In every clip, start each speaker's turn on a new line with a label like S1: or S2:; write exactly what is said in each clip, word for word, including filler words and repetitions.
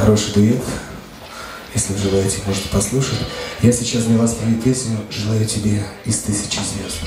S1: хороший дуэт. Если вы желаете, можете послушать. Я сейчас для вас спою песню «Желаю тебе из тысячи звезд».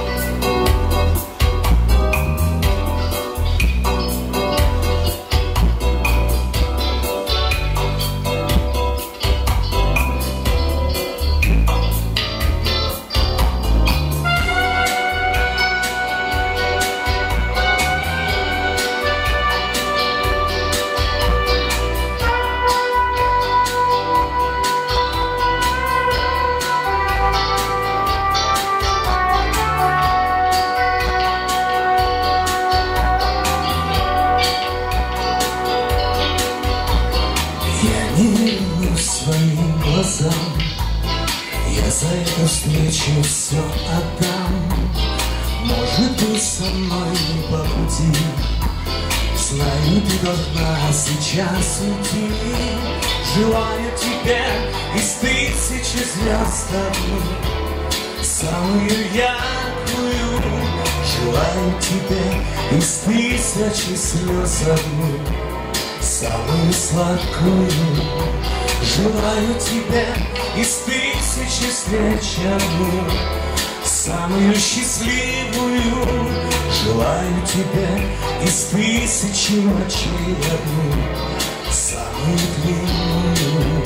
S2: Своим глазам я за эту встречу все отдам. Может, ты со мной не по пути, знаю, ты должна сейчас уйти. Желаю тебе из тысячи звезд одну, самую яркую. Желаю тебе из тысячи слез одну, самую сладкую. Желаю тебе из тысячи встреч одну, самую счастливую. Желаю тебе из тысячи ночей одну, самую длинную.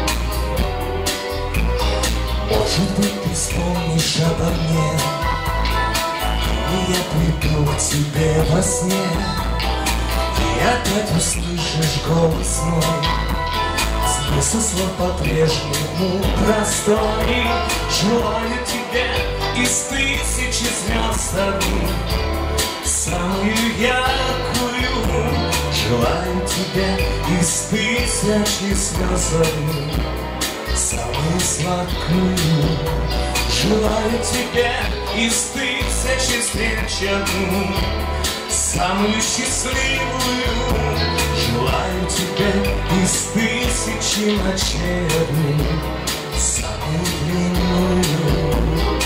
S2: Может быть, ты вспомнишь обо мне, и я приду к тебе во сне, и опять услышишь голос мой. Смысл слов по-прежнему простой. Желаю тебе из тысячи звезд одну, самую яркую. Желаю тебе из тысячи слез одну, самую сладкую. Желаю тебе из тысячи встреч одну, самую счастливую. Желаю тебе из тысячи ночей одну, самую длинную.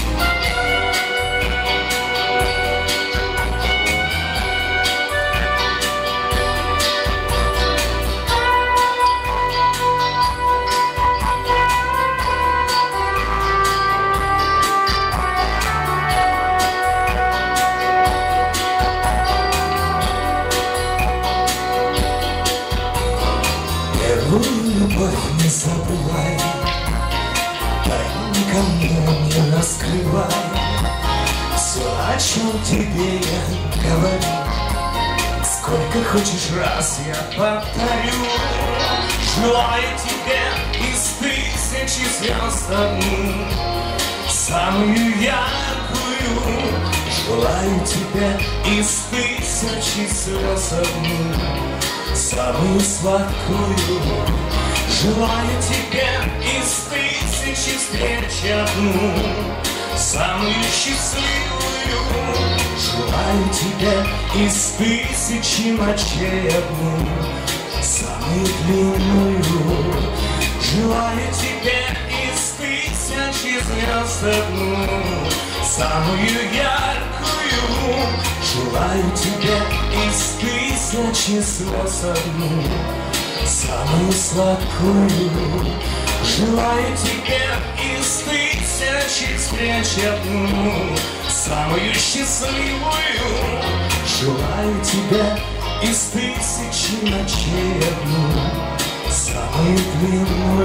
S2: Любовь не забывай, тайны ко мне не раскрывай. Все, о чем тебе я говорю, сколько хочешь раз я повторю. Желаю тебе из тысячи звезд одну, самую яркую. Желаю тебе из тысячи слез одну, самую сладкую. Желаю тебе из тысячи встреч одну, самую счастливую. Желаю тебе из тысячи ночей одну, самую длинную. Желаю тебе из тысячи звезд одну, самую яркую. Желаю тебе из тысячи слез одну, самую сладкую. Желаю тебе из тысячи встреч одну, самую счастливую. Желаю тебе из тысячи ночей одну, самую длинную.